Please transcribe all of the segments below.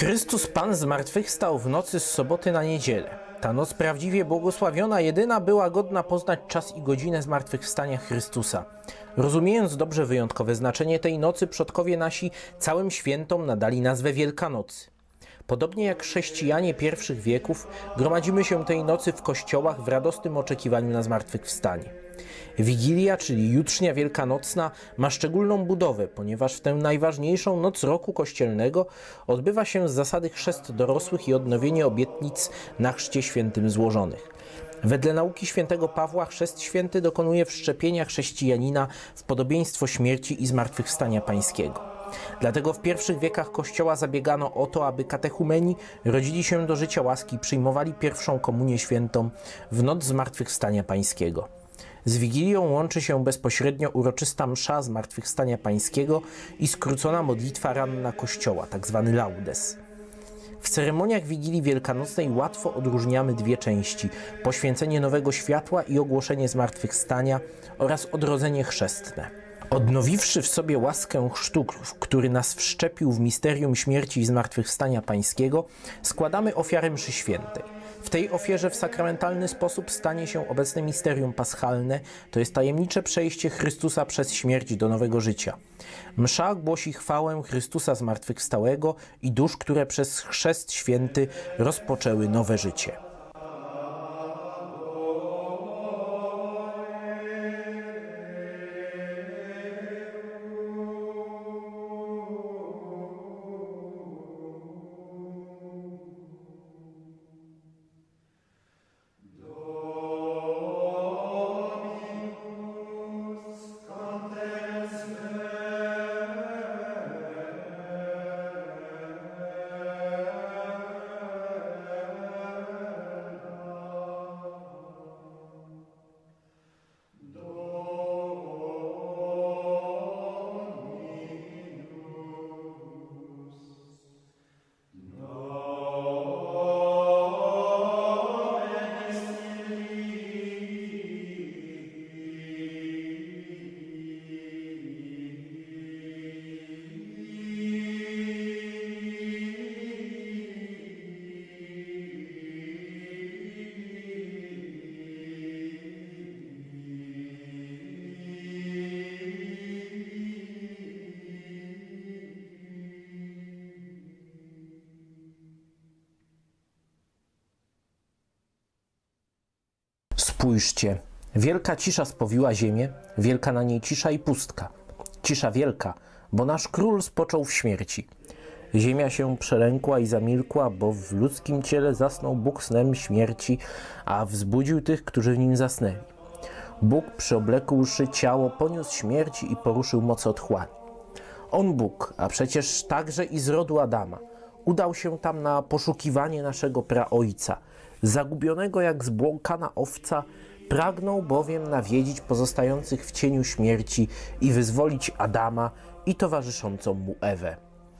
Chrystus Pan zmartwychwstał w nocy z soboty na niedzielę. Ta noc prawdziwie błogosławiona, jedyna była godna poznać czas i godzinę zmartwychwstania Chrystusa. Rozumiejąc dobrze wyjątkowe znaczenie tej nocy, przodkowie nasi całym świętom nadali nazwę Wielkanocy. Podobnie jak chrześcijanie pierwszych wieków, gromadzimy się tej nocy w kościołach w radosnym oczekiwaniu na zmartwychwstanie. Wigilia, czyli jutrznia wielkanocna, ma szczególną budowę, ponieważ w tę najważniejszą noc roku kościelnego odbywa się z zasady chrzest dorosłych i odnowienie obietnic na chrzcie świętym złożonych. Wedle nauki świętego Pawła chrzest święty dokonuje wszczepienia chrześcijanina w podobieństwo śmierci i zmartwychwstania pańskiego. Dlatego w pierwszych wiekach Kościoła zabiegano o to, aby katechumeni rodzili się do życia łaski i przyjmowali pierwszą komunię świętą w noc zmartwychwstania pańskiego. Z Wigilią łączy się bezpośrednio uroczysta msza zmartwychwstania pańskiego i skrócona modlitwa ranna Kościoła, tzw. laudes. W ceremoniach Wigilii Wielkanocnej łatwo odróżniamy dwie części: poświęcenie nowego światła i ogłoszenie zmartwychwstania oraz odrodzenie chrzestne. Odnowiwszy w sobie łaskę chrztu, który nas wszczepił w misterium śmierci i zmartwychwstania pańskiego, składamy ofiarę mszy świętej. W tej ofierze w sakramentalny sposób stanie się obecne misterium paschalne, to jest tajemnicze przejście Chrystusa przez śmierć do nowego życia. Msza głosi chwałę Chrystusa zmartwychwstałego i dusz, które przez chrzest święty rozpoczęły nowe życie. Spójrzcie, wielka cisza spowiła ziemię, wielka na niej cisza i pustka. Cisza wielka, bo nasz król spoczął w śmierci. Ziemia się przelękła i zamilkła, bo w ludzkim ciele zasnął Bóg snem śmierci, a wzbudził tych, którzy w nim zasnęli. Bóg, przyoblekłszy ciało, poniósł śmierci i poruszył moce otchłani. On Bóg, a przecież także i z rodu Adama, udał się tam na poszukiwanie naszego praojca. Zagubionego jak zbłąkana owca, pragnął bowiem nawiedzić pozostających w cieniu śmierci i wyzwolić Adama i towarzyszącą mu Ewę.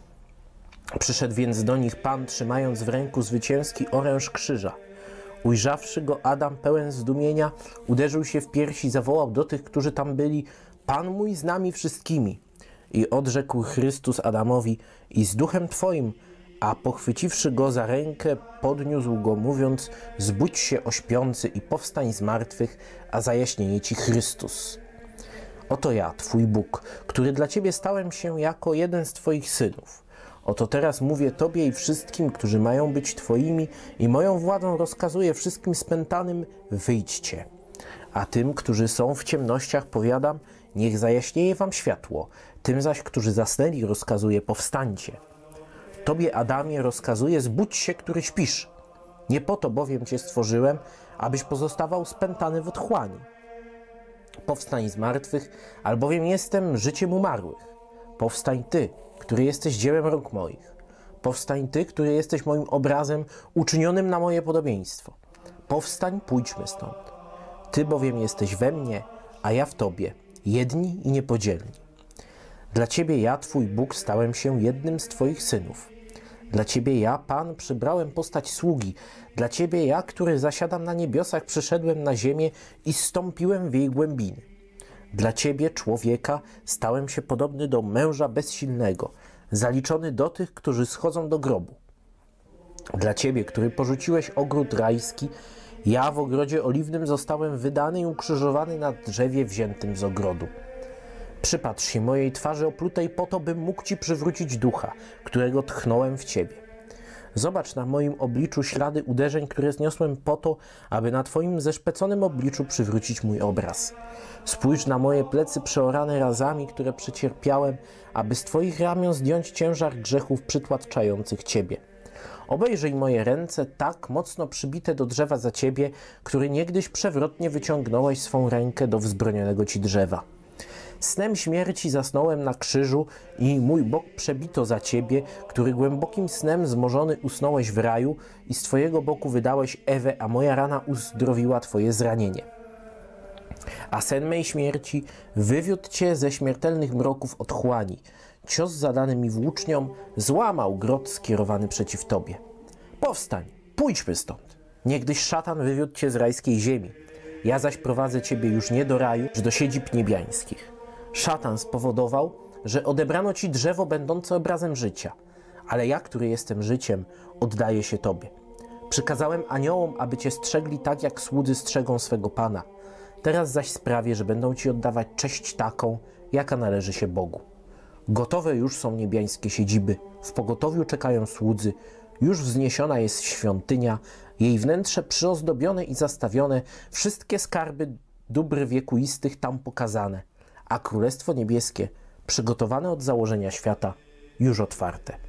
Przyszedł więc do nich Pan, trzymając w ręku zwycięski oręż krzyża. Ujrzawszy go Adam pełen zdumienia, uderzył się w piersi, zawołał do tych, którzy tam byli: Pan mój z nami wszystkimi. I odrzekł Chrystus Adamowi: i z duchem twoim. A pochwyciwszy go za rękę, podniósł go, mówiąc: zbudź się, o śpiący, i powstań z martwych, a zajaśnieje ci Chrystus. Oto ja, twój Bóg, który dla ciebie stałem się jako jeden z twoich synów. Oto teraz mówię tobie i wszystkim, którzy mają być twoimi, i moją władzą rozkazuję wszystkim spętanym: wyjdźcie. A tym, którzy są w ciemnościach, powiadam: niech zajaśnieje wam światło. Tym zaś, którzy zasnęli, rozkazuję: powstańcie. Tobie, Adamie, rozkazuję: zbudź się, który śpisz. Nie po to bowiem cię stworzyłem, abyś pozostawał spętany w otchłani. Powstań z martwych, albowiem jestem życiem umarłych. Powstań ty, który jesteś dziełem rąk moich. Powstań ty, który jesteś moim obrazem uczynionym na moje podobieństwo. Powstań, pójdźmy stąd. Ty bowiem jesteś we mnie, a ja w tobie, jedni i niepodzielni. Dla ciebie ja, twój Bóg, stałem się jednym z twoich synów. Dla ciebie ja, Pan, przybrałem postać sługi. Dla ciebie ja, który zasiadam na niebiosach, przyszedłem na ziemię i zstąpiłem w jej głębiny. Dla ciebie, człowieka, stałem się podobny do męża bezsilnego, zaliczony do tych, którzy schodzą do grobu. Dla Ciebie, który porzuciłeś ogród rajski, ja w ogrodzie oliwnym zostałem wydany i ukrzyżowany na drzewie wziętym z ogrodu. Przypatrz się mojej twarzy oplutej po to, bym mógł Ci przywrócić ducha, którego tchnąłem w Ciebie. Zobacz na moim obliczu ślady uderzeń, które zniosłem po to, aby na Twoim zeszpeconym obliczu przywrócić mój obraz. Spójrz na moje plecy przeorane razami, które przecierpiałem, aby z Twoich ramion zdjąć ciężar grzechów przytłaczających Ciebie. Obejrzyj moje ręce tak mocno przybite do drzewa za Ciebie, który niegdyś przewrotnie wyciągnąłeś swą rękę do wzbronionego Ci drzewa. Snem śmierci zasnąłem na krzyżu i mój bok przebito za Ciebie, który głębokim snem zmorzony usnąłeś w raju i z Twojego boku wydałeś Ewę, a moja rana uzdrowiła Twoje zranienie. A sen mej śmierci wywiódł Cię ze śmiertelnych mroków otchłani. Cios zadany mi włócznią złamał grot skierowany przeciw Tobie. Powstań, pójdźmy stąd. Niegdyś szatan wywiódł Cię z rajskiej ziemi. Ja zaś prowadzę Ciebie już nie do raju, lecz do siedzib niebiańskich. Szatan spowodował, że odebrano Ci drzewo będące obrazem życia, ale ja, który jestem życiem, oddaję się Tobie. Przykazałem aniołom, aby Cię strzegli tak, jak słudzy strzegą swego Pana. Teraz zaś sprawię, że będą Ci oddawać cześć taką, jaka należy się Bogu. Gotowe już są niebiańskie siedziby, w pogotowiu czekają słudzy, już wzniesiona jest świątynia, jej wnętrze przyozdobione i zastawione, wszystkie skarby dóbr wiekuistych tam pokazane, a Królestwo Niebieskie, przygotowane od założenia świata, już otwarte.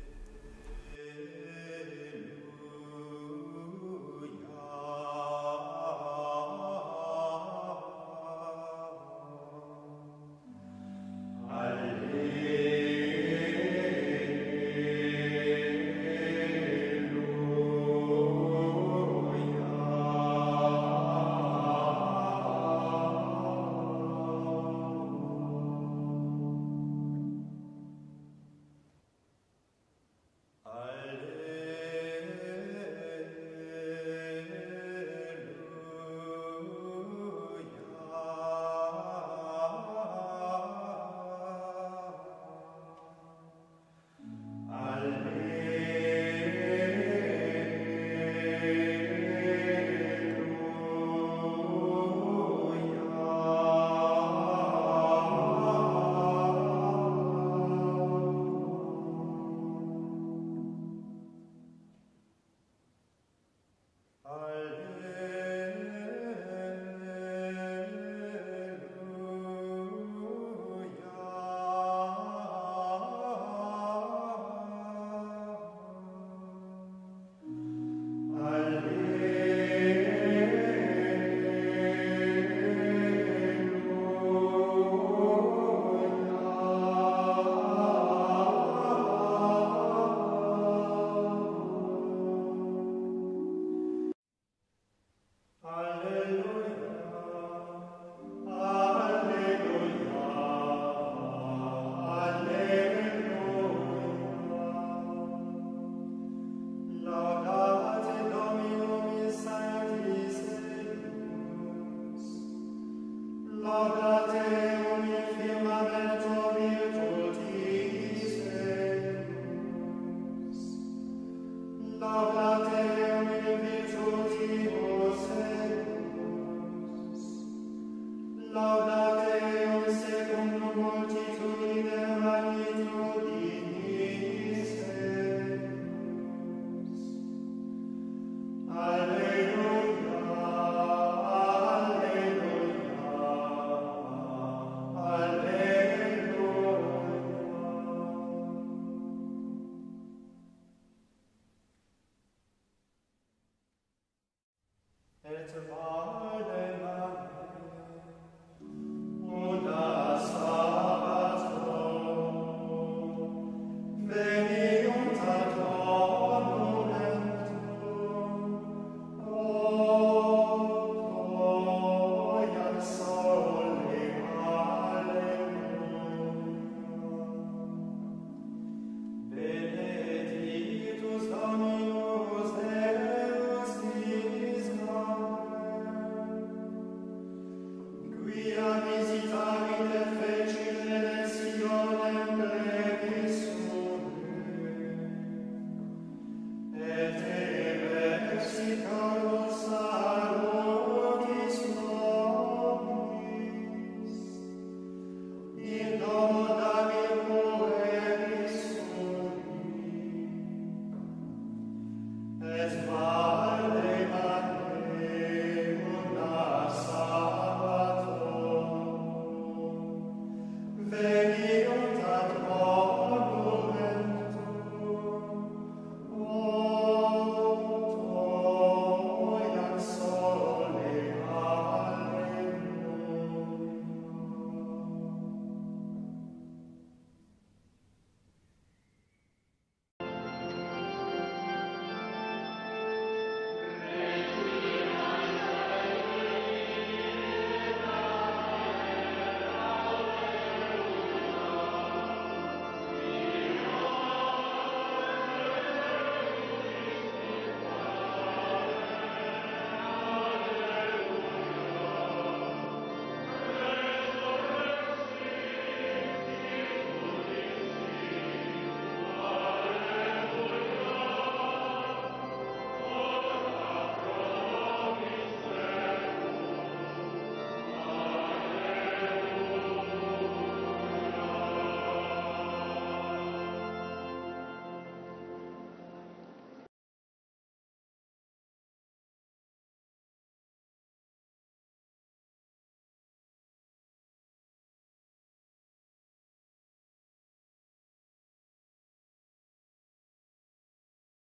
Veni